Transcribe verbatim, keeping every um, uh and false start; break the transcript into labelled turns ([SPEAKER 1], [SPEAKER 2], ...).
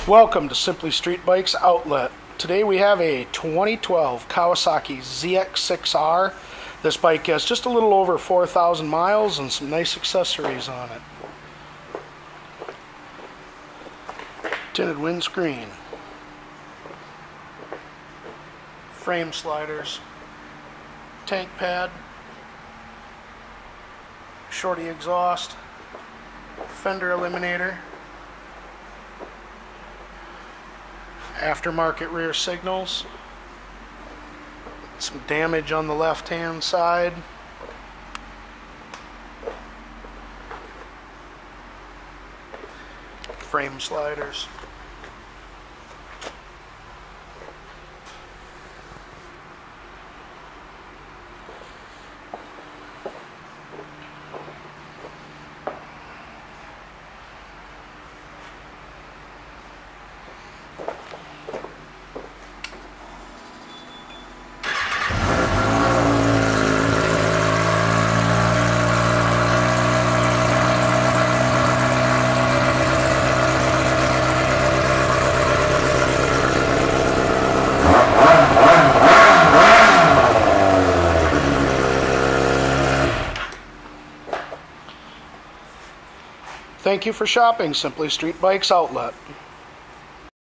[SPEAKER 1] Welcome to Simply Street Bikes Outlet. Today we have a twenty twelve Kawasaki Z X six R. This bike has just a little over four thousand miles and some nice accessories on it. Tinted windscreen, frame sliders, tank pad, shorty exhaust, fender eliminator, aftermarket rear signals, some damage on the left hand side, frame sliders. Thank you for shopping Simply Street Bikes Outlet.